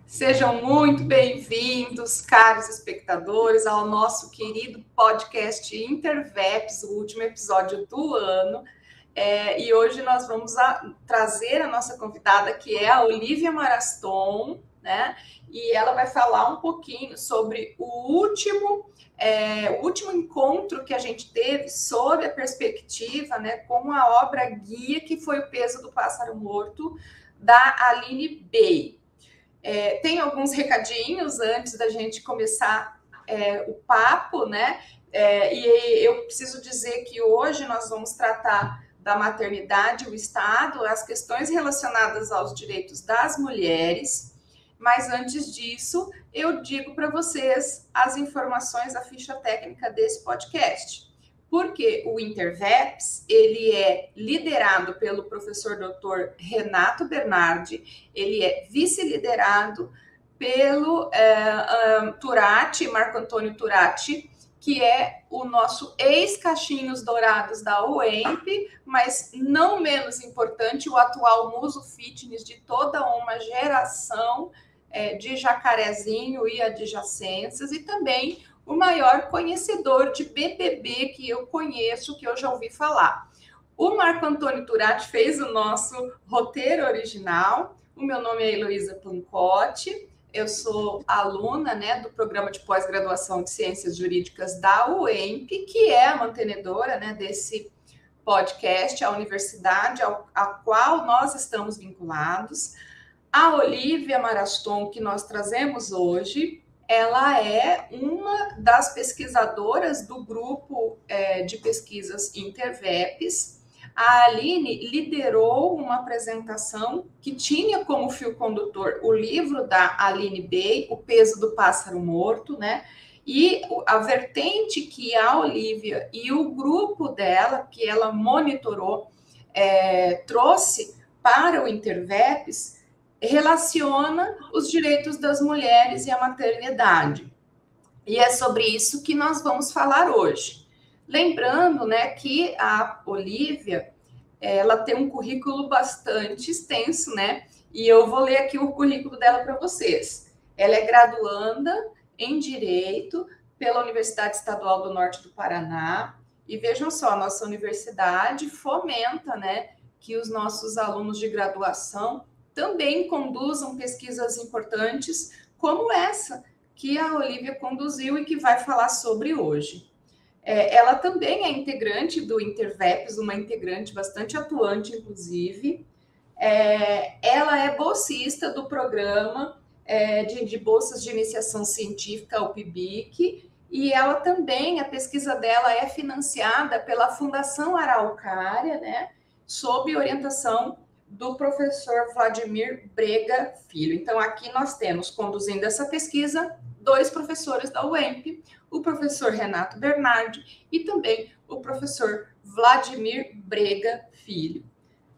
Sejam muito bem-vindos, caros espectadores, ao nosso querido podcast Interveps, o último episódio do ano. E hoje nós vamos trazer a nossa convidada, que é a Olivia Maraston, né? E ela vai falar um pouquinho sobre o último encontro que a gente teve sobre a perspectiva, né, com a obra guia, que foi O Peso do Pássaro Morto, da Aline Bay. Tem alguns recadinhos antes da gente começar o papo, né? E eu preciso dizer que hoje nós vamos tratar da maternidade, o Estado, as questões relacionadas aos direitos das mulheres. Mas antes disso, eu digo para vocês as informações, a ficha técnica desse podcast. Porque o Interveps, ele é liderado pelo professor Dr. Renato Bernardi, ele é vice-liderado pelo Turati, Marco Antônio Turati, que é o nosso ex-Caixinhos Dourados da UEMP, mas não menos importante, o atual muso fitness de toda uma geração de Jacarezinho e adjacências, e também o maior conhecedor de BBB que eu conheço, que eu já ouvi falar. O Marco Antônio Turati fez o nosso roteiro original. O meu nome é Heloísa Plancotti, eu sou aluna, né, do programa de pós-graduação de Ciências Jurídicas da UEMP, que é a mantenedora, né, desse podcast, a universidade a qual nós estamos vinculados. A Olivia Maraston, que nós trazemos hoje, ela é uma das pesquisadoras do grupo de pesquisas Interveps. A Aline liderou uma apresentação que tinha como fio condutor o livro da Aline Bay, O Peso do Pássaro Morto, né? E a vertente que a Olivia e o grupo dela, que ela monitorou, trouxe para o Interveps, relaciona os direitos das mulheres e a maternidade. E é sobre isso que nós vamos falar hoje. Lembrando, né, que a Olivia, ela tem um currículo bastante extenso, né? E eu vou ler aqui o currículo dela para vocês. Ela é graduanda em Direito pela Universidade Estadual do Norte do Paraná. E vejam só, a nossa universidade fomenta, né, que os nossos alunos de graduação também conduzam pesquisas importantes como essa que a Olivia conduziu e que vai falar sobre hoje. Ela também é integrante do Interveps, uma integrante bastante atuante, inclusive. Ela é bolsista do programa de bolsas de iniciação científica, o PIBIC, e ela também, a pesquisa dela é financiada pela Fundação Araucária, né, sob orientação do professor Vladimir Brega Filho. Então, aqui nós temos, conduzindo essa pesquisa, 2 professores da UEMP, o professor Renato Bernardi e também o professor Vladimir Brega Filho.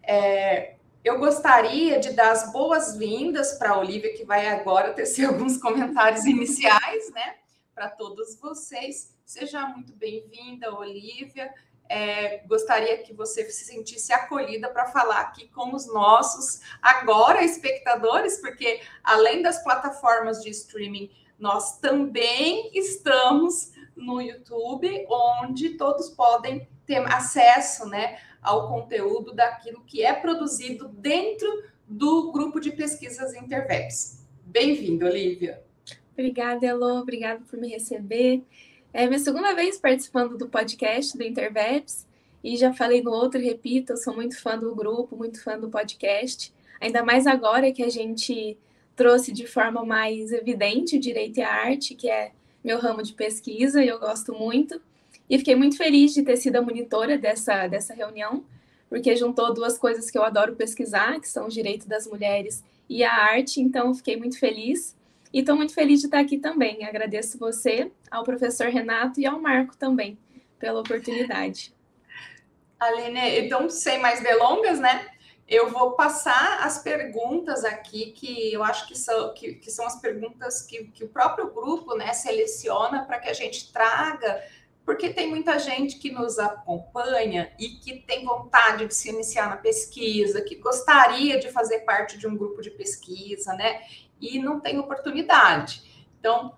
Eu gostaria de dar as boas-vindas para a Olivia, que vai agora tecer alguns comentários iniciais, né, para todos vocês. Seja muito bem-vinda, Olivia. Gostaria que você se sentisse acolhida para falar aqui com os nossos agora espectadores, porque além das plataformas de streaming, nós também estamos no YouTube, onde todos podem ter acesso, né, ao conteúdo daquilo que é produzido dentro do grupo de pesquisas Interveps. Bem-vinda, Olivia. Obrigada, Elô. Obrigada por me receber. É minha segunda vez participando do podcast do Interveps, e já falei no outro, repito, eu sou muito fã do grupo, muito fã do podcast, ainda mais agora que a gente trouxe de forma mais evidente o direito e a arte, que é meu ramo de pesquisa, e eu gosto muito. E fiquei muito feliz de ter sido a monitora dessa reunião, porque juntou 2 coisas que eu adoro pesquisar, que são o direito das mulheres e a arte, então fiquei muito feliz. E estou muito feliz de estar aqui também. Agradeço você, ao professor Renato e ao Marco também, pela oportunidade. Aline, então, sem mais delongas, né? Eu vou passar as perguntas aqui, que eu acho que são as perguntas que o próprio grupo, né, seleciona para que a gente traga porque tem muita gente que nos acompanha e que tem vontade de se iniciar na pesquisa, que gostaria de fazer parte de um grupo de pesquisa, né? E não tem oportunidade. Então,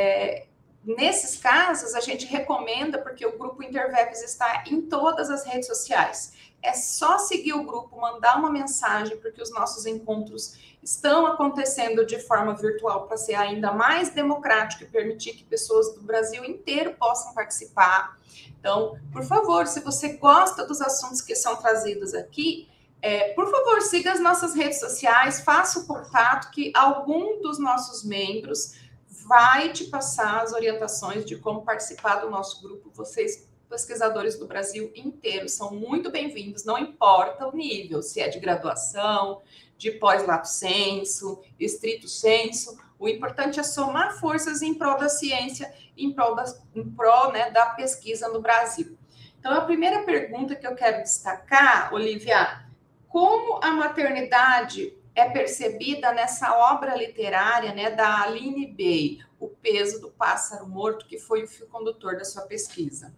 nesses casos, a gente recomenda, porque o grupo Interveps está em todas as redes sociais. É só seguir o grupo, mandar uma mensagem, porque os nossos encontros estão acontecendo de forma virtual para ser ainda mais democrático e permitir que pessoas do Brasil inteiro possam participar. Então, por favor, se você gosta dos assuntos que são trazidos aqui, por favor, siga as nossas redes sociais, faça o contato que algum dos nossos membros vai te passar as orientações de como participar do nosso grupo. Vocês, pesquisadores do Brasil inteiro, são muito bem-vindos, não importa o nível, se é de graduação, de pós-lato sensu, estrito sensu, o importante é somar forças em prol da ciência, em prol, né, da pesquisa no Brasil. Então, a primeira pergunta que eu quero destacar, Olivia, como a maternidade é percebida nessa obra literária, né, da Aline Bay, O Peso do Pássaro Morto, que foi o fio condutor da sua pesquisa?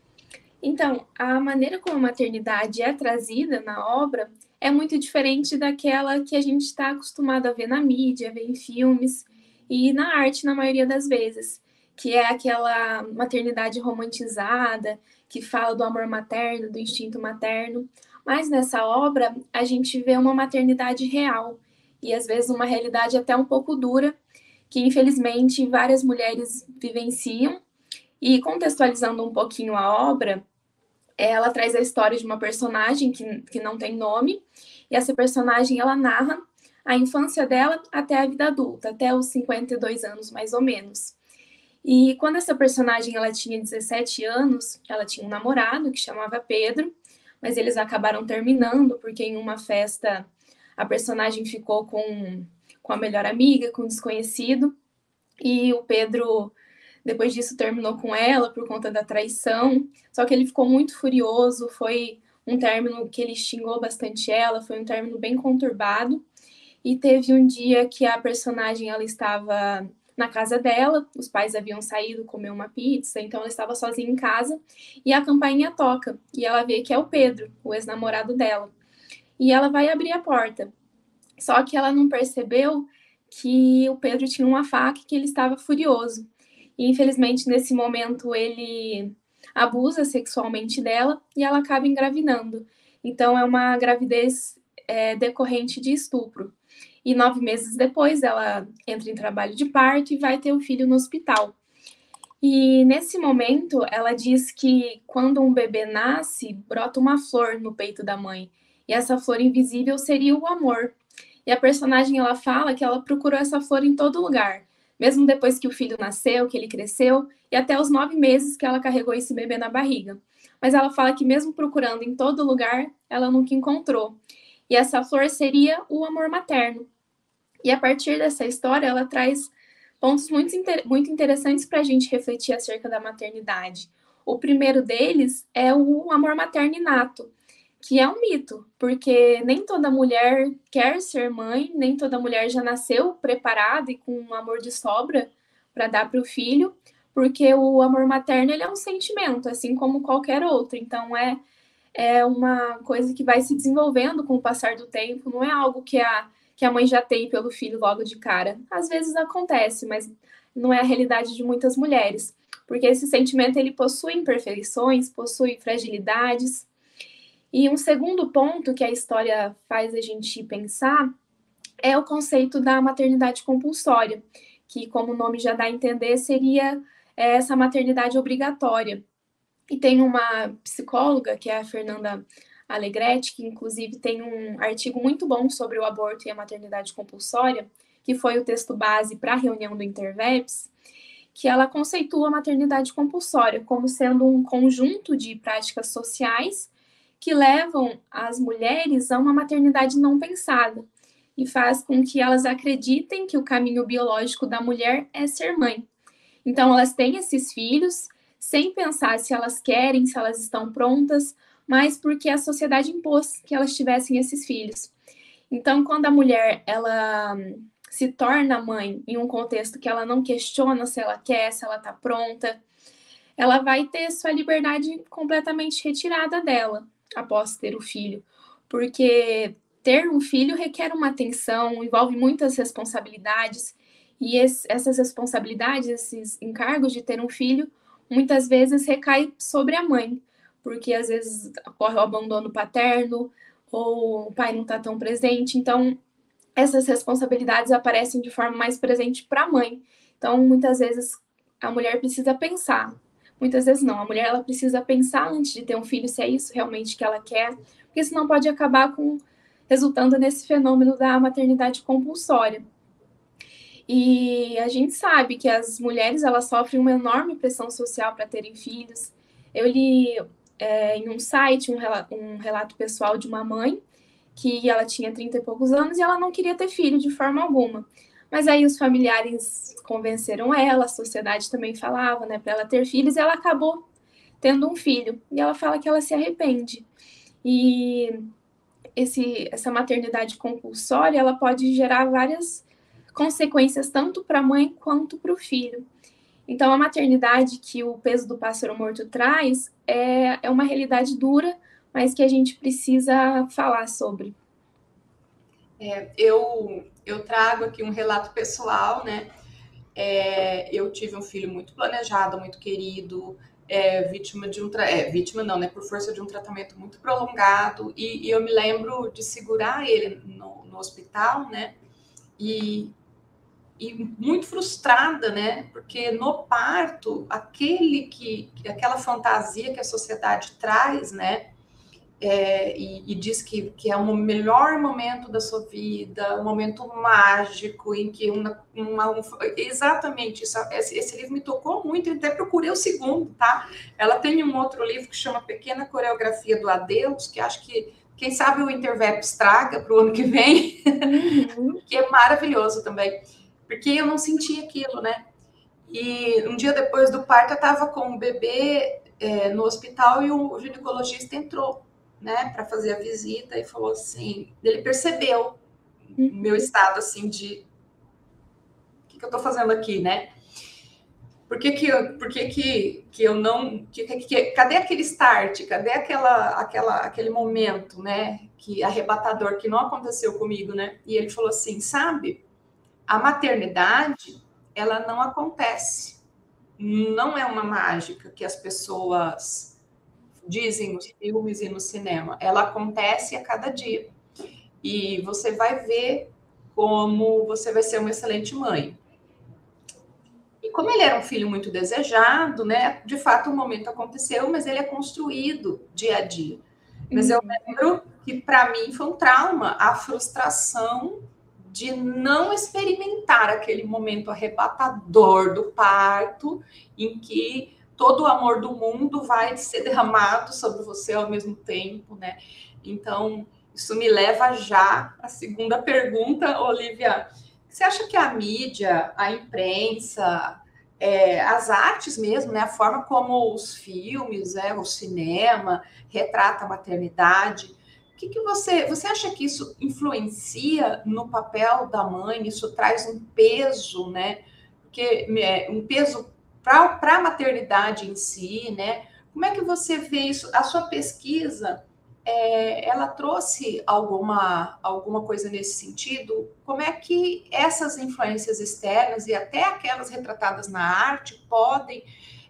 Então, a maneira como a maternidade é trazida na obra é muito diferente daquela que a gente está acostumado a ver na mídia, ver em filmes e na arte, na maioria das vezes, que é aquela maternidade romantizada, que fala do amor materno, do instinto materno. Mas nessa obra, a gente vê uma maternidade real e às vezes uma realidade até um pouco dura, que infelizmente várias mulheres vivenciam. E contextualizando um pouquinho a obra, ela traz a história de uma personagem que não tem nome, e essa personagem ela narra a infância dela até a vida adulta, até os 52 anos mais ou menos. E quando essa personagem ela tinha 17 anos, ela tinha um namorado que chamava Pedro, mas eles acabaram terminando porque em uma festa a personagem ficou com a melhor amiga, com um desconhecido, e o Pedro depois disso terminou com ela por conta da traição, só que ele ficou muito furioso, foi um término que ele xingou bastante ela, foi um término bem conturbado, e teve um dia que a personagem ela estava na casa dela, os pais haviam saído comer uma pizza, então ela estava sozinha em casa, e a campainha toca, e ela vê que é o Pedro, o ex-namorado dela, e ela vai abrir a porta, só que ela não percebeu que o Pedro tinha uma faca e que ele estava furioso, e infelizmente nesse momento ele abusa sexualmente dela, e ela acaba engravidando, então é uma gravidez decorrente de estupro. E 9 meses depois, ela entra em trabalho de parto e vai ter o filho no hospital. E nesse momento, ela diz que quando um bebê nasce, brota uma flor no peito da mãe. E essa flor invisível seria o amor. E a personagem, ela fala que ela procurou essa flor em todo lugar. Mesmo depois que o filho nasceu, que ele cresceu, e até os 9 meses que ela carregou esse bebê na barriga. Mas ela fala que mesmo procurando em todo lugar, ela nunca encontrou. E essa flor seria o amor materno. E a partir dessa história, ela traz pontos muito interessantes para a gente refletir acerca da maternidade. O primeiro deles é o amor materno inato, que é um mito, porque nem toda mulher quer ser mãe, nem toda mulher já nasceu preparada e com um amor de sobra para dar para o filho, porque o amor materno ele é um sentimento, assim como qualquer outro. Então, é uma coisa que vai se desenvolvendo com o passar do tempo, não é algo que a mãe já tem pelo filho logo de cara. Às vezes acontece, mas não é a realidade de muitas mulheres, porque esse sentimento ele possui imperfeições, possui fragilidades. E um segundo ponto que a história faz a gente pensar é o conceito da maternidade compulsória, que, como o nome já dá a entender, seria essa maternidade obrigatória. E tem uma psicóloga, que é a Fernanda Alegretti, que inclusive tem um artigo muito bom sobre o aborto e a maternidade compulsória, que foi o texto base para a reunião do Interveps, que ela conceitua a maternidade compulsória como sendo um conjunto de práticas sociais que levam as mulheres a uma maternidade não pensada e faz com que elas acreditem que o caminho biológico da mulher é ser mãe. Então, elas têm esses filhos sem pensar se elas querem, se elas estão prontas, mas porque a sociedade impôs que elas tivessem esses filhos. Então, quando a mulher ela se torna mãe em um contexto que ela não questiona se ela quer, se ela está pronta, ela vai ter sua liberdade completamente retirada dela após ter o filho, porque ter um filho requer uma atenção, envolve muitas responsabilidades, e essas responsabilidades, esses encargos de ter um filho, muitas vezes recai sobre a mãe, porque às vezes ocorre o abandono paterno, ou o pai não está tão presente, então essas responsabilidades aparecem de forma mais presente para a mãe. Então, muitas vezes, a mulher precisa pensar. Muitas vezes não, a mulher ela precisa pensar antes de ter um filho se é isso realmente que ela quer, porque senão pode acabar resultando nesse fenômeno da maternidade compulsória. E a gente sabe que as mulheres elas sofrem uma enorme pressão social para terem filhos. Eu li em um site um relato pessoal de uma mãe que ela tinha 30 e poucos anos e ela não queria ter filho de forma alguma. Mas aí os familiares convenceram ela, a sociedade também falava, né, para ela ter filhos, e ela acabou tendo um filho. E ela fala que ela se arrepende. E essa maternidade compulsória, ela pode gerar várias consequências tanto para a mãe quanto para o filho. Então, a maternidade que o peso do pássaro morto traz é uma realidade dura, mas que a gente precisa falar sobre. Eu trago aqui um relato pessoal, né? Eu tive um filho muito planejado, muito querido, vítima de vítima não, né? Por força de um tratamento muito prolongado, e eu me lembro de segurar ele no hospital, né? E muito frustrada, né? Porque no parto, aquela fantasia que a sociedade traz, né? E diz que é o melhor momento da sua vida, um momento mágico em que exatamente isso. Esse livro me tocou muito, eu até procurei o segundo, tá? Ela tem um outro livro que chama Pequena Coreografia do Adeus, que acho que quem sabe o Interveps traga para o ano que vem, que é maravilhoso também, porque eu não senti aquilo, né? E um dia depois do parto eu estava com o bebê no hospital e o ginecologista entrou, né, para fazer a visita e falou assim, ele percebeu o meu estado assim de o que eu estou fazendo aqui, né? Por que eu não, cadê aquele start, cadê aquele momento, né, que arrebatador que não aconteceu comigo, né? E ele falou assim, sabe, a maternidade ela não acontece, não é uma mágica que as pessoas dizem nos filmes e no cinema. Ela acontece a cada dia. E você vai ver como você vai ser uma excelente mãe. E como ele era um filho muito desejado, né? De fato, o momento aconteceu, mas ele é construído dia a dia. Mas eu lembro que para mim foi um trauma a frustração de não experimentar aquele momento arrebatador do parto, em que todo o amor do mundo vai ser derramado sobre você ao mesmo tempo, né? Então, isso me leva já à segunda pergunta, Olivia. Você acha que a mídia, a imprensa, as artes mesmo, né, a forma como os filmes, o cinema retrata a maternidade, que você acha que isso influencia no papel da mãe? Isso traz um peso, né? Porque um peso para a maternidade em si, né? Como é que você vê isso? A sua pesquisa, ela trouxe alguma coisa nesse sentido? Como é que essas influências externas e até aquelas retratadas na arte podem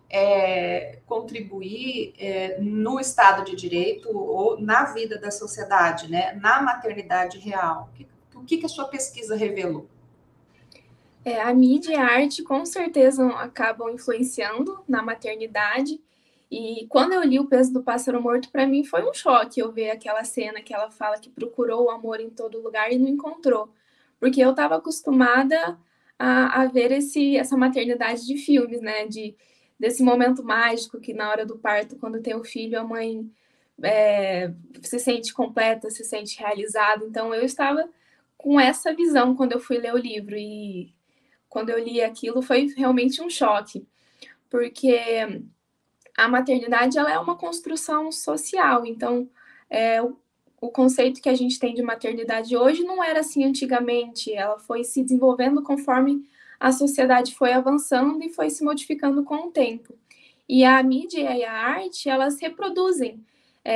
contribuir no Estado de Direito ou na vida da sociedade, né? Na maternidade real? O que a sua pesquisa revelou? A mídia e a arte com certeza acabam influenciando na maternidade. E quando eu li O Peso do Pássaro Morto, para mim foi um choque eu ver aquela cena que ela fala que procurou o amor em todo lugar e não encontrou. Porque eu estava acostumada a ver essa maternidade de filmes, né? Desse momento mágico que na hora do parto, quando tem o filho, a mãe se sente completa, se sente realizada. Então eu estava com essa visão quando eu fui ler o livro. E quando eu li aquilo foi realmente um choque, porque a maternidade ela é uma construção social, então o conceito que a gente tem de maternidade hoje não era assim antigamente, ela foi se desenvolvendo conforme a sociedade foi avançando e foi se modificando com o tempo. E a mídia e a arte, elas reproduzem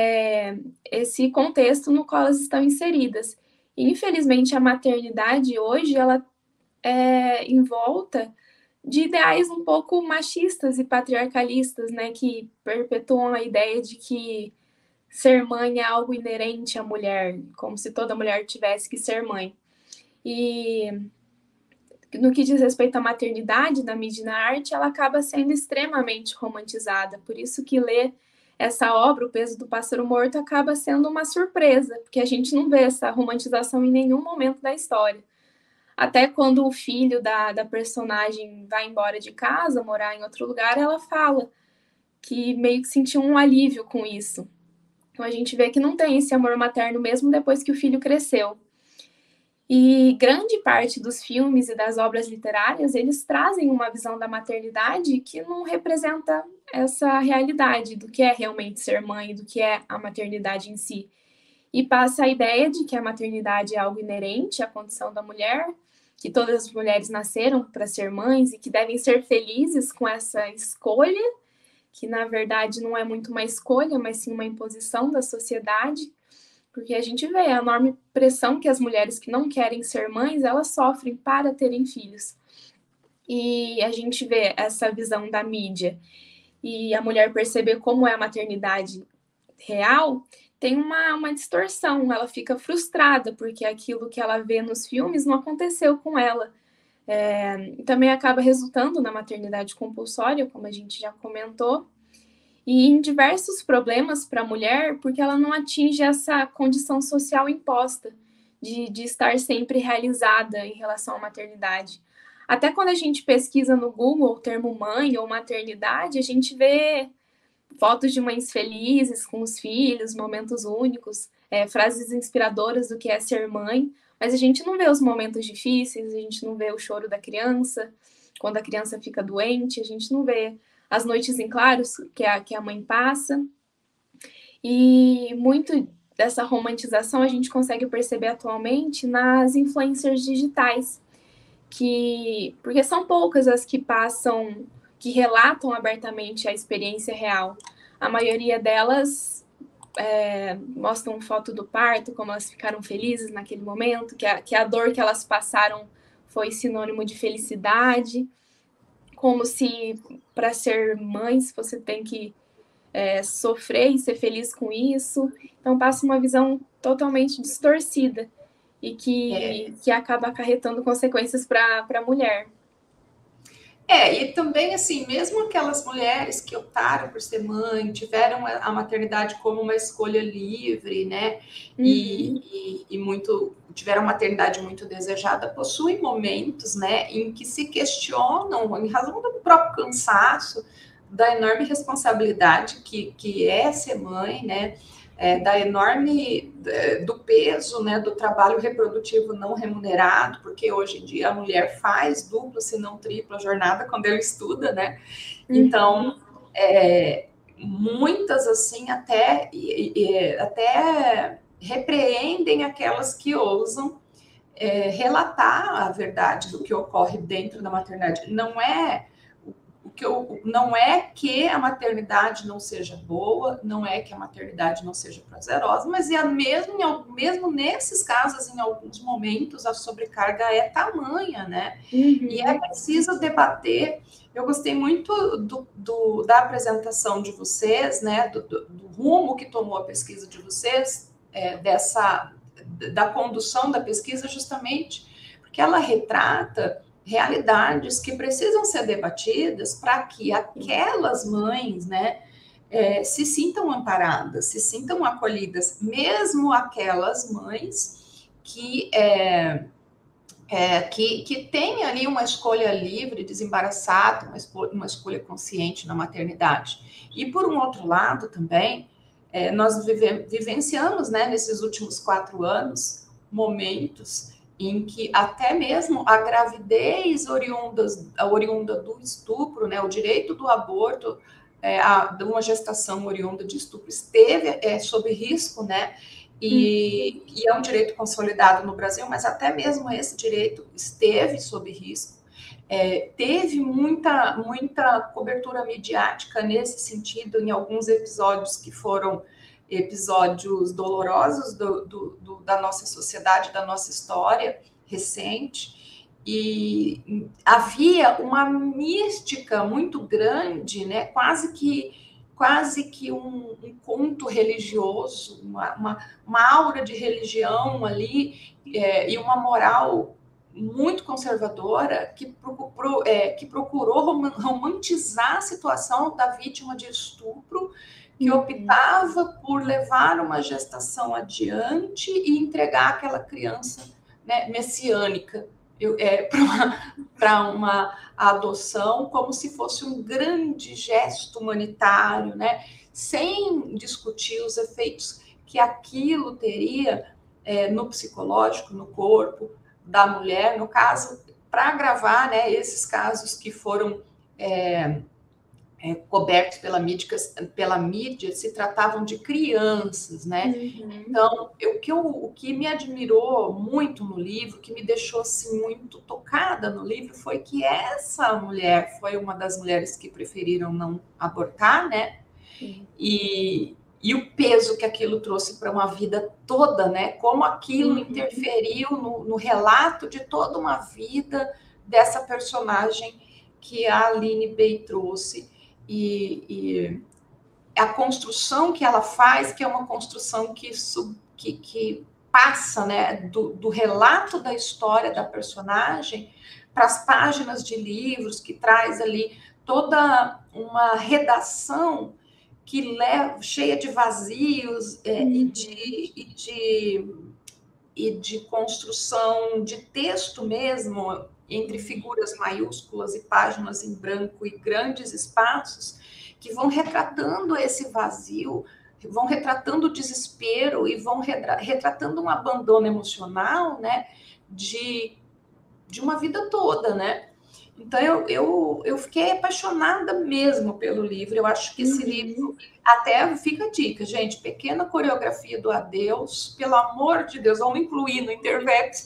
esse contexto no qual elas estão inseridas. E, infelizmente, a maternidade hoje, ela é envolta de ideais um pouco machistas e patriarcalistas, né, que perpetuam a ideia de que ser mãe é algo inerente à mulher, como se toda mulher tivesse que ser mãe. E no que diz respeito à maternidade da mídia e na arte, ela acaba sendo extremamente romantizada. Por isso que ler essa obra, O Peso do Pássaro Morto, acaba sendo uma surpresa, porque a gente não vê essa romantização em nenhum momento da história. Até quando o filho da personagem vai embora de casa, morar em outro lugar, ela fala que meio que sentiu um alívio com isso. Então a gente vê que não tem esse amor materno mesmo depois que o filho cresceu. E grande parte dos filmes e das obras literárias, eles trazem uma visão da maternidade que não representa essa realidade do que é realmente ser mãe, do que é a maternidade em si. E passa a ideia de que a maternidade é algo inerente à condição da mulher, que todas as mulheres nasceram para ser mães e que devem ser felizes com essa escolha, que na verdade não é muito uma escolha, mas sim uma imposição da sociedade, porque a gente vê a enorme pressão que as mulheres que não querem ser mães, elas sofrem para terem filhos. E a gente vê essa visão da mídia e a mulher perceber como é a maternidade real, tem uma distorção, ela fica frustrada, porque aquilo que ela vê nos filmes não aconteceu com ela. Também acaba resultando na maternidade compulsória, como a gente já comentou, e em diversos problemas para a mulher, porque ela não atinge essa condição social imposta de estar sempre realizada em relação à maternidade. Até quando a gente pesquisa no Google o termo mãe ou maternidade, a gente vê fotos de mães felizes com os filhos, momentos únicos, frases inspiradoras do que é ser mãe, mas a gente não vê os momentos difíceis, a gente não vê o choro da criança, quando a criança fica doente, a gente não vê as noites em claros que a mãe passa. E muito dessa romantização a gente consegue perceber atualmente nas influencers digitais, porque são poucas as que passam, que relatam abertamente a experiência real. A maioria delas mostram foto do parto, como elas ficaram felizes naquele momento, que a dor que elas passaram foi sinônimo de felicidade, como se para ser mães você tem que sofrer e ser feliz com isso. Então passa uma visão totalmente distorcida e que acaba acarretando consequências para a mulher. E também, assim, mesmo aquelas mulheres que optaram por ser mãe, tiveram a maternidade como uma escolha livre, né? E tiveram maternidade muito desejada, possuem momentos, né, em que se questionam, em razão do próprio cansaço, da enorme responsabilidade que é ser mãe, né? Do peso, né, do trabalho reprodutivo não remunerado, porque hoje em dia a mulher faz dupla, se não tripla jornada quando ela estuda, né? Então, muitas assim até repreendem aquelas que ousam relatar a verdade do que ocorre dentro da maternidade. Não é que a maternidade não seja boa, não é que a maternidade não seja prazerosa, mas mesmo nesses casos, em alguns momentos, a sobrecarga é tamanha, né? E é preciso debater. Eu gostei muito da apresentação de vocês, né? Do rumo que tomou a pesquisa de vocês, da condução da pesquisa, justamente porque ela retrata realidades que precisam ser debatidas para que aquelas mães, né, se sintam amparadas, se sintam acolhidas, mesmo aquelas mães que têm ali uma escolha livre, desembaraçada, uma escolha consciente na maternidade. E, por um outro lado, também, nós vivenciamos, né, nesses últimos 4 anos, momentos em que até mesmo a gravidez oriunda do estupro, né, o direito do aborto, de uma gestação oriunda de estupro esteve sob risco, né, e é um direito consolidado no Brasil, mas até mesmo esse direito esteve sob risco. Teve muita cobertura midiática nesse sentido, em alguns episódios que foram episódios dolorosos da nossa sociedade, da nossa história recente, e havia uma mística muito grande, né? Quase que um conto religioso, uma aura de religião ali, e uma moral muito conservadora que procurou romantizar a situação da vítima de estupro, que optava por levar uma gestação adiante e entregar aquela criança, né, messiânica para uma adoção, como se fosse um grande gesto humanitário, né, sem discutir os efeitos que aquilo teria no psicológico, no corpo da mulher, no caso, para agravar, né, esses casos que foram cobertos pela mídia, se tratavam de crianças, né? Então, o que me admirou muito no livro, que me deixou assim, muito tocada no livro, foi que essa mulher foi uma das mulheres que preferiram não abortar, né? E o peso que aquilo trouxe para uma vida toda, né? Como aquilo interferiu no relato de toda uma vida dessa personagem que a Aline Bey trouxe. E a construção que ela faz, que é uma construção que passa, né, do relato da história da personagem para as páginas de livros, que traz ali toda uma redação que cheia de vazios e de construção de texto mesmo, entre figuras maiúsculas e páginas em branco e grandes espaços, que vão retratando esse vazio, vão retratando o desespero e vão retratando um abandono emocional, né, de uma vida toda, né? Então, eu fiquei apaixonada mesmo pelo livro. Eu acho que esse livro, até fica a dica, gente, pequena coreografia do Adeus, pelo amor de Deus, vamos incluir no Interveps.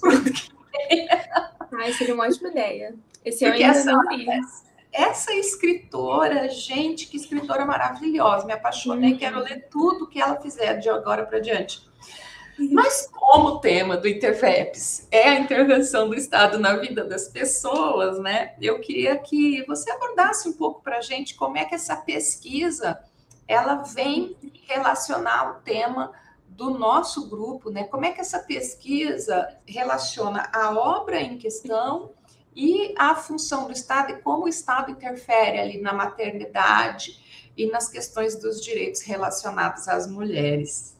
Ai, seria uma ótima ideia. Esse eu ainda não li. Essa escritora, gente, que escritora maravilhosa, me apaixonei, quero ler tudo que ela fizer de agora para diante. Mas como o tema do Interveps é a intervenção do Estado na vida das pessoas, né? Eu queria que você abordasse um pouco para a gente como é que essa pesquisa ela vem relacionar o tema do nosso grupo, né? Como é que essa pesquisa relaciona a obra em questão e a função do Estado e como o Estado interfere ali na maternidade e nas questões dos direitos relacionados às mulheres.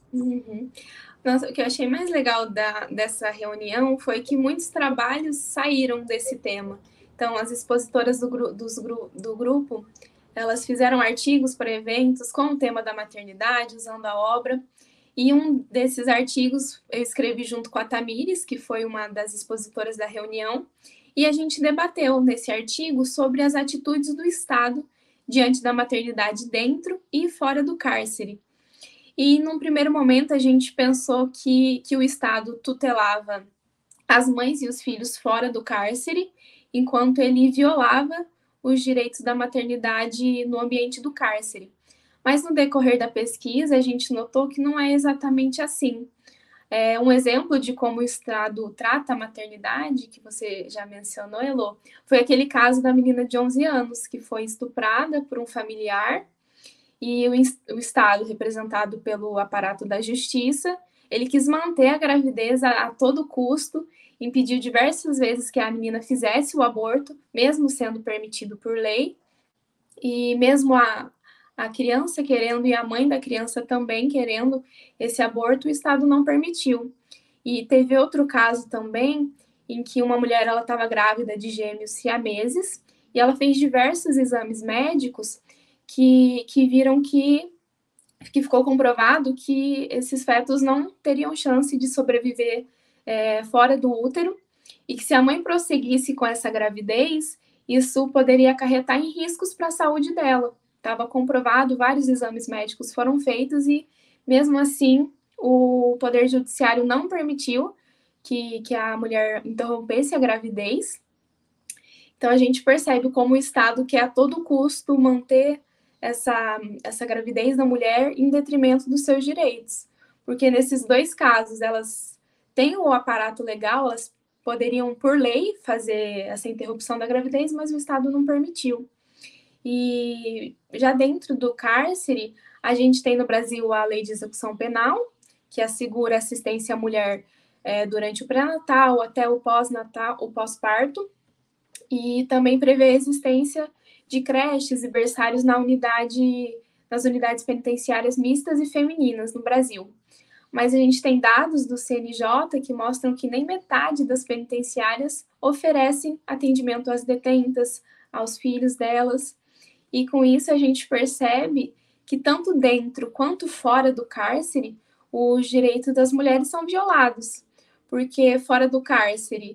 Nossa, o que eu achei mais legal dessa reunião foi que muitos trabalhos saíram desse tema. Então, as expositoras do grupo, elas fizeram artigos para eventos com o tema da maternidade, usando a obra. E um desses artigos eu escrevi junto com a Tamires, que foi uma das expositoras da reunião, e a gente debateu nesse artigo sobre as atitudes do Estado diante da maternidade dentro e fora do cárcere. E, num primeiro momento, a gente pensou que o Estado tutelava as mães e os filhos fora do cárcere, enquanto ele violava os direitos da maternidade no ambiente do cárcere. Mas, no decorrer da pesquisa, a gente notou que não é exatamente assim. Um exemplo de como o Estado trata a maternidade, que você já mencionou, Elô, foi aquele caso da menina de 11 anos, que foi estuprada por um familiar, e o Estado, representado pelo aparato da justiça, ele quis manter a gravidez a todo custo, impediu diversas vezes que a menina fizesse o aborto, mesmo sendo permitido por lei, e mesmo a criança querendo e a mãe da criança também querendo esse aborto, o Estado não permitiu. E teve outro caso também, em que uma mulher estava grávida de gêmeos siameses, e ela fez diversos exames médicos que viram que ficou comprovado que esses fetos não teriam chance de sobreviver fora do útero, e que se a mãe prosseguisse com essa gravidez, isso poderia acarretar em riscos para a saúde dela. Estava comprovado, vários exames médicos foram feitos e, mesmo assim, o Poder Judiciário não permitiu que a mulher interrompesse a gravidez. Então, a gente percebe como o Estado quer a todo custo manter essa gravidez da mulher em detrimento dos seus direitos. Porque nesses dois casos, elas têm o aparato legal, elas poderiam, por lei, fazer essa interrupção da gravidez, mas o Estado não permitiu. E já dentro do cárcere, a gente tem no Brasil a Lei de Execução Penal, que assegura assistência à mulher durante o pré-natal até o pós-natal, o pós-parto, e também prevê a existência de creches e berçários nas unidades penitenciárias mistas e femininas no Brasil. Mas a gente tem dados do CNJ que mostram que nem metade das penitenciárias oferecem atendimento às detentas, aos filhos delas. E com isso a gente percebe que tanto dentro quanto fora do cárcere, os direitos das mulheres são violados. Porque fora do cárcere,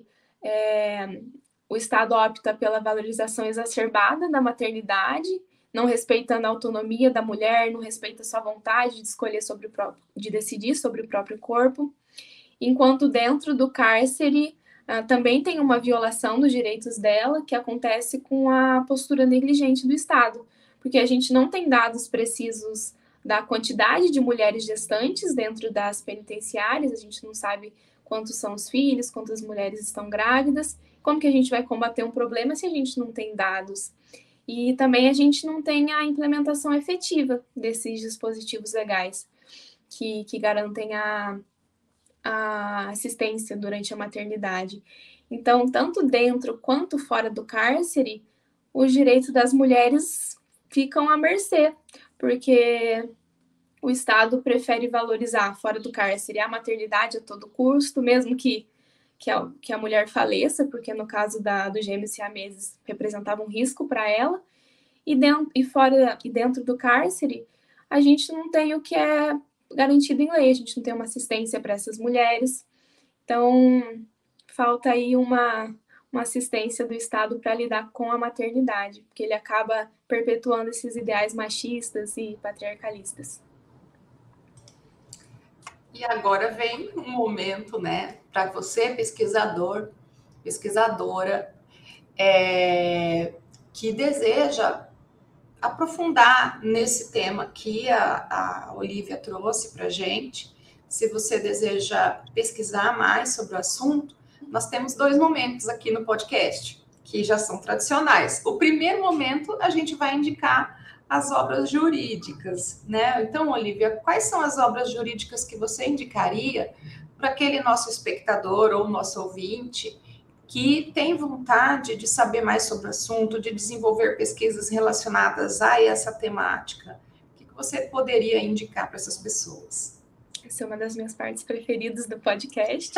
o Estado opta pela valorização exacerbada da maternidade, não respeitando a autonomia da mulher, não respeita a sua vontade de escolher de decidir sobre o próprio corpo, enquanto dentro do cárcere também tem uma violação dos direitos dela, que acontece com a postura negligente do Estado, porque a gente não tem dados precisos da quantidade de mulheres gestantes dentro das penitenciárias, a gente não sabe quantos são os filhos, quantas mulheres estão grávidas, como que a gente vai combater um problema se a gente não tem dados? E também a gente não tem a implementação efetiva desses dispositivos legais que garantem a assistência durante a maternidade. Então, tanto dentro quanto fora do cárcere, os direitos das mulheres ficam à mercê, porque o Estado prefere valorizar fora do cárcere a maternidade a todo custo, mesmo que a mulher faleça, porque no caso dos gêmeos siameses representava um risco para ela, e dentro do cárcere, a gente não tem o que é garantido em lei, a gente não tem uma assistência para essas mulheres, então falta aí uma assistência do Estado para lidar com a maternidade, porque ele acaba perpetuando esses ideais machistas e patriarcalistas. E agora vem um momento, né, para você, pesquisadora, que deseja aprofundar nesse tema que a Olivia trouxe para a gente. Se você deseja pesquisar mais sobre o assunto, nós temos 2 momentos aqui no podcast, que já são tradicionais. O primeiro momento, a gente vai indicar as obras jurídicas, né? Então, Olivia, quais são as obras jurídicas que você indicaria para aquele nosso espectador ou nosso ouvinte que tem vontade de saber mais sobre o assunto, de desenvolver pesquisas relacionadas a essa temática? O que você poderia indicar para essas pessoas? Essa é uma das minhas partes preferidas do podcast.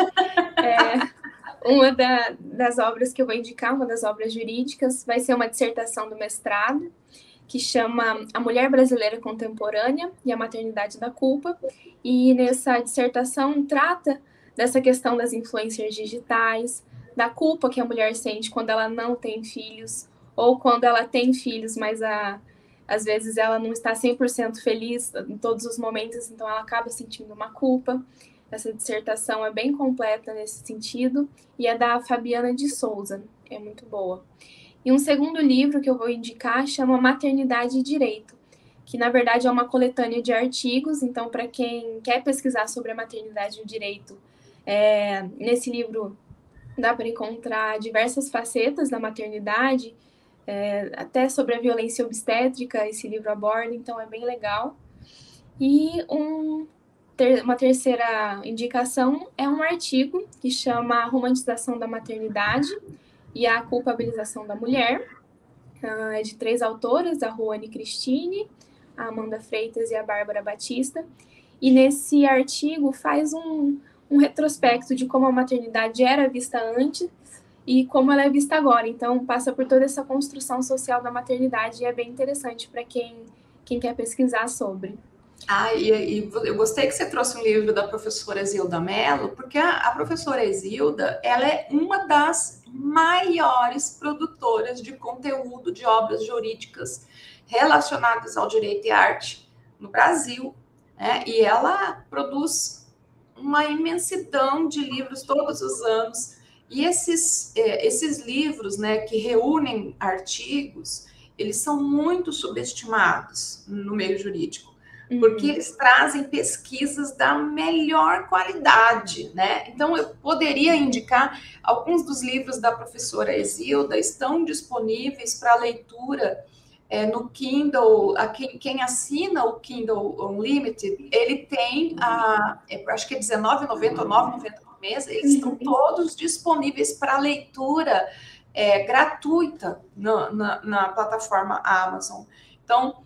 Uma das obras que eu vou indicar, uma das obras jurídicas, vai ser uma dissertação do mestrado, que chama A Mulher Brasileira Contemporânea e a Maternidade da Culpa. E nessa dissertação trata dessa questão das influências digitais, da culpa que a mulher sente quando ela não tem filhos, ou quando ela tem filhos, mas às vezes ela não está 100% feliz em todos os momentos, então ela acaba sentindo uma culpa. Essa dissertação é bem completa nesse sentido, e é da Fabiana de Souza, é muito boa. E um segundo livro que eu vou indicar chama Maternidade e Direito, que na verdade é uma coletânea de artigos, então para quem quer pesquisar sobre a maternidade e o direito, nesse livro dá para encontrar diversas facetas da maternidade, até sobre a violência obstétrica esse livro aborda, então é bem legal. E uma terceira indicação é um artigo que chama A Romantização da Maternidade e a Culpabilização da Mulher. É de 3 autoras, a Ruane Cristine, a Amanda Freitas e a Bárbara Batista. E nesse artigo faz um retrospecto de como a maternidade era vista antes e como ela é vista agora. Então, passa por toda essa construção social da maternidade e é bem interessante para quem quer pesquisar sobre. E eu gostei que você trouxe um livro da professora Zilda Mello, porque a professora Zilda, ela é uma das maiores produtoras de conteúdo de obras jurídicas relacionadas ao direito e arte no Brasil, né? E ela produz uma imensidão de livros todos os anos, E esses livros, né, que reúnem artigos, eles são muito subestimados no meio jurídico, porque eles trazem pesquisas da melhor qualidade, né? Então, eu poderia indicar alguns dos livros da professora Exilda, estão disponíveis para leitura no Kindle. Quem assina o Kindle Unlimited, ele tem, acho que é R$19,90 ou R$9,90 por mês, eles estão todos disponíveis para leitura gratuita na plataforma Amazon. Então,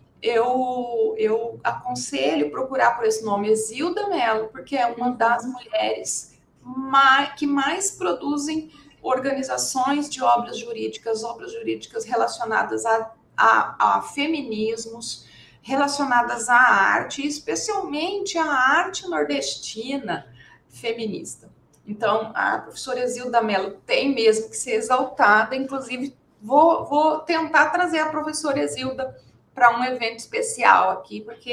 eu aconselho procurar por esse nome, Exilda Mello, porque é uma das mulheres que mais produzem organizações de obras jurídicas relacionadas a feminismos, relacionadas à arte, especialmente à arte nordestina feminista. Então, a professora Exilda Mello tem mesmo que ser exaltada. Inclusive, vou tentar trazer a professora Exilda para um evento especial aqui, porque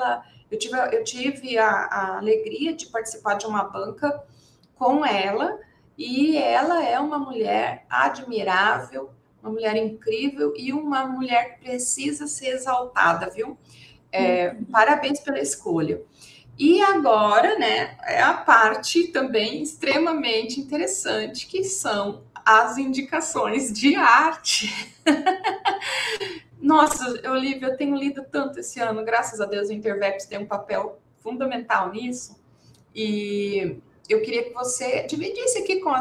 eu tive a alegria de participar de uma banca com ela, e ela é uma mulher admirável, uma mulher incrível e uma mulher que precisa ser exaltada, viu? Parabéns pela escolha. E agora, né, é a parte também extremamente interessante, que são as indicações de arte. Nossa, Olivia, eu tenho lido tanto esse ano, graças a Deus o Interveps tem um papel fundamental nisso, e eu queria que você dividisse aqui com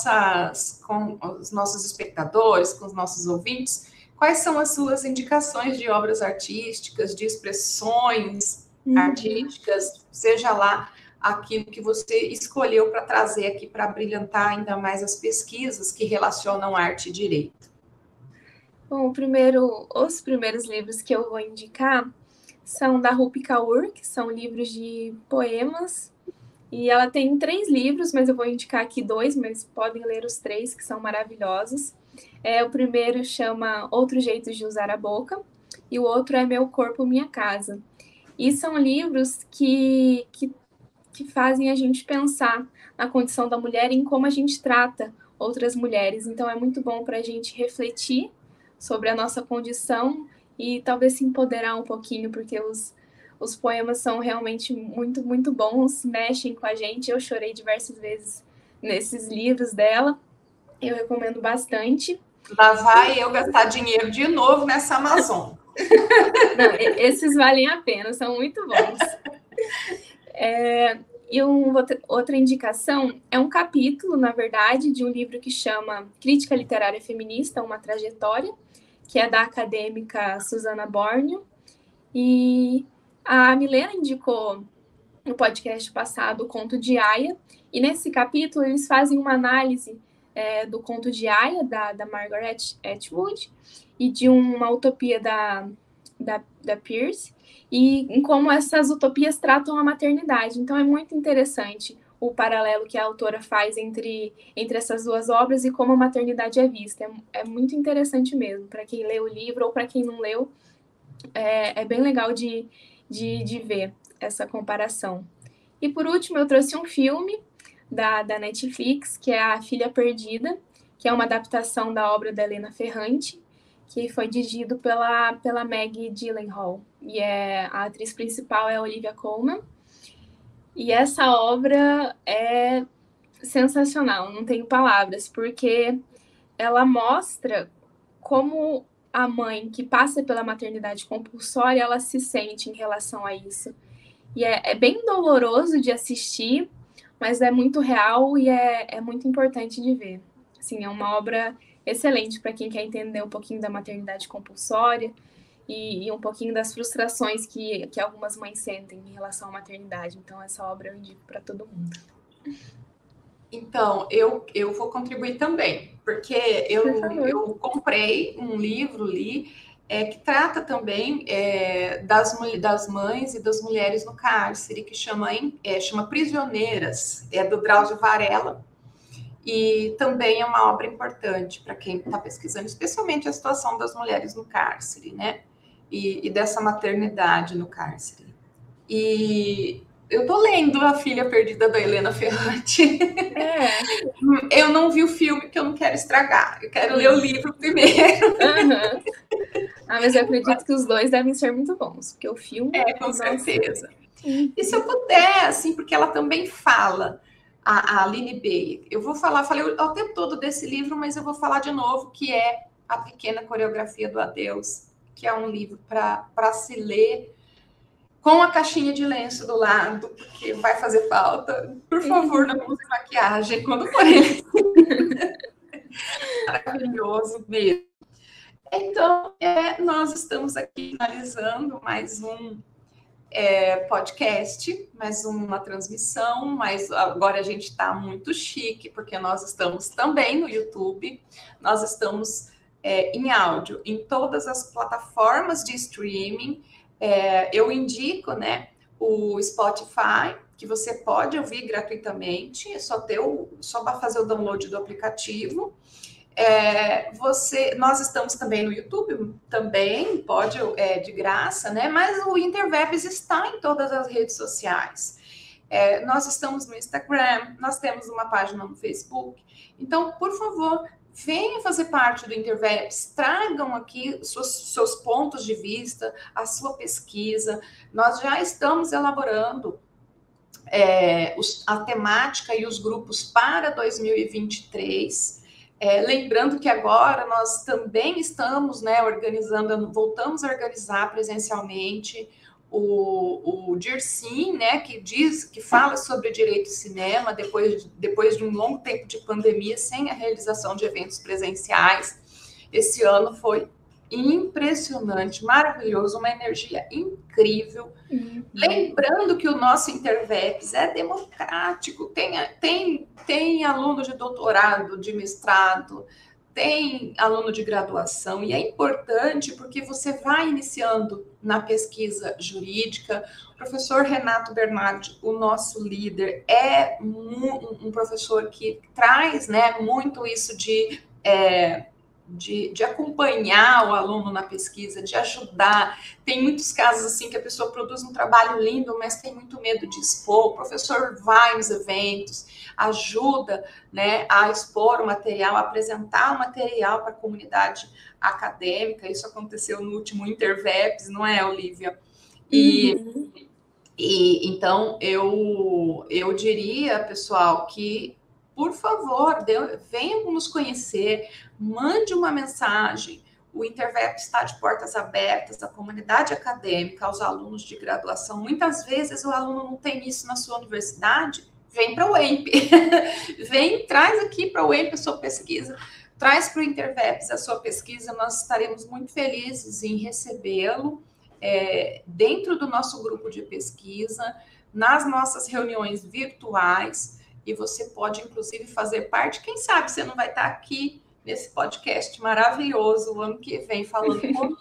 os nossos espectadores, com os nossos ouvintes, quais são as suas indicações de obras artísticas, de expressões artísticas, seja lá aquilo que você escolheu para trazer aqui para brilhantar ainda mais as pesquisas que relacionam arte e direito. Bom, os primeiros livros que eu vou indicar são da Rupi Kaur, que são livros de poemas. E ela tem 3 livros, mas eu vou indicar aqui 2, mas podem ler os 3, que são maravilhosos. O primeiro chama Outros Jeitos de Usar a Boca, e o outro é Meu Corpo, Minha Casa. E são livros que fazem a gente pensar na condição da mulher e em como a gente trata outras mulheres. Então, é muito bom para a gente refletir sobre a nossa condição e talvez se empoderar um pouquinho, porque os poemas são realmente muito, muito bons, mexem com a gente. Eu chorei diversas vezes nesses livros dela. Eu recomendo bastante. Lá vai eu gastar dinheiro de novo nessa Amazon. Não, esses valem a pena, são muito bons. E outra indicação é um capítulo, na verdade, de um livro que chama Crítica Literária Feminista, uma trajetória, que é da acadêmica Susana Bornio. E a Milena indicou no podcast passado o conto de Aya, e nesse capítulo eles fazem uma análise do conto de Aya, da Margaret Atwood, e de uma utopia da Pierce, e em como essas utopias tratam a maternidade. Então é muito interessante o paralelo que a autora faz entre essas duas obras e como a maternidade é vista. É muito interessante mesmo, para quem leu o livro ou para quem não leu, é bem legal de ver essa comparação. E por último, eu trouxe um filme da Netflix, que é A Filha Perdida, que é uma adaptação da obra da Helena Ferrante, que foi dirigido pela Maggie Gyllenhaal. E a atriz principal é a Olivia Colman. E essa obra é sensacional, não tenho palavras, porque ela mostra como a mãe que passa pela maternidade compulsória, ela se sente em relação a isso. E é bem doloroso de assistir, mas é muito real e é muito importante de ver. Assim, é uma obra excelente para quem quer entender um pouquinho da maternidade compulsória e um pouquinho das frustrações que algumas mães sentem em relação à maternidade. Então, essa obra eu indico para todo mundo. Então, eu vou contribuir também, porque eu comprei um livro ali que trata também das mães e das mulheres no cárcere, que chama Prisioneiras, é do Drauzio Varela, e também é uma obra importante para quem está pesquisando, especialmente a situação das mulheres no cárcere, né? E dessa maternidade no cárcere. E eu tô lendo A Filha Perdida da Helena Ferrante. Eu não vi o filme porque eu não quero estragar. Eu quero ler o livro primeiro. Uhum. Mas eu acredito que os dois devem ser muito bons, porque o filme... Com certeza. E se eu puder, assim, porque ela também fala, a Aline Bay, eu vou falar, falei o tempo todo desse livro, mas eu vou falar de novo, que é A Pequena Coreografia do Adeus, que é um livro para se ler com a caixinha de lenço do lado, porque vai fazer falta. Por favor, não use maquiagem quando for ele. Maravilhoso mesmo. Então, nós estamos aqui finalizando mais um podcast, mais uma transmissão, mas agora a gente está muito chique, porque nós estamos também no YouTube, nós estamos em áudio, em todas as plataformas de streaming. Eu indico, né, o Spotify, que você pode ouvir gratuitamente, é só fazer o download do aplicativo. Nós estamos também no YouTube, também pode, de graça, né? Mas o Interwebs está em todas as redes sociais. Nós estamos no Instagram, nós temos uma página no Facebook. Então, por favor, venham fazer parte do Interwebs, tragam aqui seus pontos de vista, a sua pesquisa. Nós já estamos elaborando a temática e os grupos para 2023. Lembrando que agora nós também estamos, né, voltamos a organizar presencialmente o DIRCIN, né, que fala sobre direito e cinema, depois de um longo tempo de pandemia, sem a realização de eventos presenciais. Esse ano foi impressionante, maravilhoso, uma energia incrível. Lembrando que o nosso Interwebs é democrático, tem aluno de doutorado, de mestrado, tem aluno de graduação, e é importante porque você vai iniciando na pesquisa jurídica. O professor Renato Bernardi, o nosso líder, é um professor que traz, né, muito isso de acompanhar o aluno na pesquisa, de ajudar. Tem muitos casos assim que a pessoa produz um trabalho lindo, mas tem muito medo de expor. O professor vai nos eventos, ajuda, né, a expor o material, a apresentar o material para a comunidade acadêmica. Isso aconteceu no último Interwebs, não é, Olivia? Então, eu diria, pessoal, que, por favor, venham nos conhecer, mande uma mensagem. O Interwebs está de portas abertas à comunidade acadêmica, aos alunos de graduação. Muitas vezes o aluno não tem isso na sua universidade, vem para o EMP. Traz aqui para o EMP a sua pesquisa, traz para o Interwebs a sua pesquisa, nós estaremos muito felizes em recebê-lo dentro do nosso grupo de pesquisa, nas nossas reuniões virtuais, e você pode, inclusive, fazer parte. Quem sabe você não vai estar aqui nesse podcast maravilhoso o ano que vem falando comigo.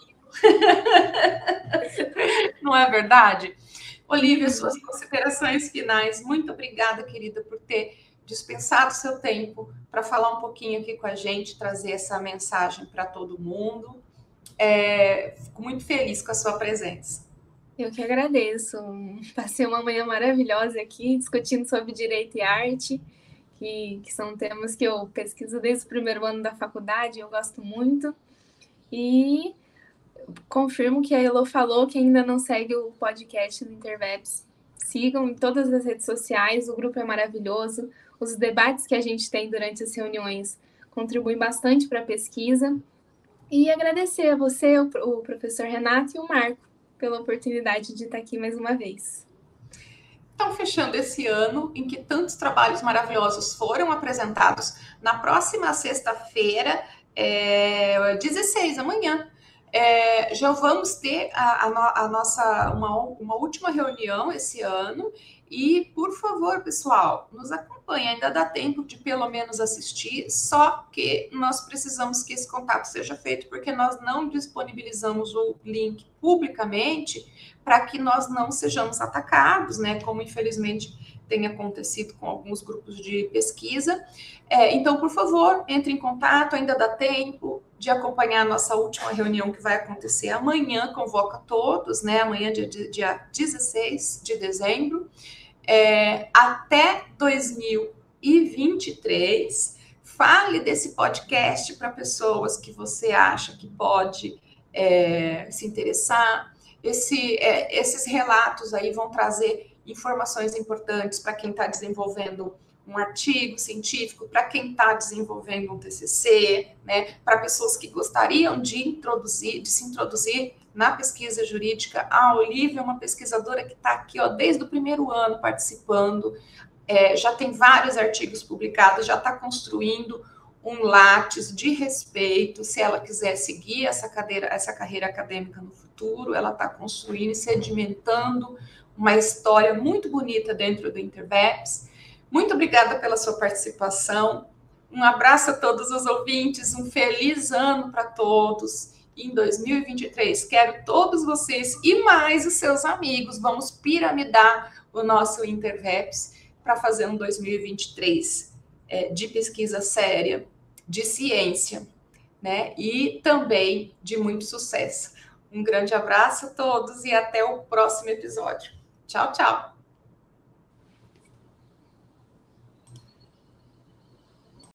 Não é verdade? Olivia, suas considerações finais. Muito obrigada, querida, por ter dispensado seu tempo para falar um pouquinho aqui com a gente, trazer essa mensagem para todo mundo. Fico muito feliz com a sua presença. Eu que agradeço. Passei uma manhã maravilhosa aqui, discutindo sobre direito e arte, que são temas que eu pesquiso desde o primeiro ano da faculdade, eu gosto muito. E confirmo que a Elo falou, que ainda não segue o podcast no Interwebs, sigam em todas as redes sociais, o grupo é maravilhoso, os debates que a gente tem durante as reuniões contribuem bastante para a pesquisa. E agradecer a você, o professor Renato e o Marco, pela oportunidade de estar aqui mais uma vez. Então, fechando esse ano em que tantos trabalhos maravilhosos foram apresentados, na próxima sexta-feira, 16, amanhã, já vamos ter uma última reunião esse ano. E, por favor, pessoal, nos acompanhe. Ainda dá tempo de pelo menos assistir, só que nós precisamos que esse contato seja feito, porque nós não disponibilizamos o link publicamente para que nós não sejamos atacados, né? Como infelizmente tem acontecido com alguns grupos de pesquisa. Então, por favor, entre em contato, ainda dá tempo. de acompanhar a nossa última reunião que vai acontecer amanhã, convoca todos, né? Amanhã, dia 16 de dezembro, até 2023. Fale desse podcast para pessoas que você acha que pode se interessar. Esses relatos aí vão trazer informações importantes para quem está desenvolvendo um artigo científico, para quem está desenvolvendo um TCC, né, para pessoas que gostariam de se introduzir na pesquisa jurídica. A Olivia é uma pesquisadora que está aqui desde o primeiro ano participando, já tem vários artigos publicados, já está construindo um Lattes de respeito. Se ela quiser seguir essa carreira acadêmica no futuro, ela está construindo e sedimentando uma história muito bonita dentro do InterVeps. Muito obrigada pela sua participação. Um abraço a todos os ouvintes, um feliz ano para todos. Em 2023, quero todos vocês e mais os seus amigos. Vamos piramidar o nosso InterVeps para fazer um 2023 de pesquisa séria, de ciência, né? E também de muito sucesso. Um grande abraço a todos e até o próximo episódio. Tchau, tchau!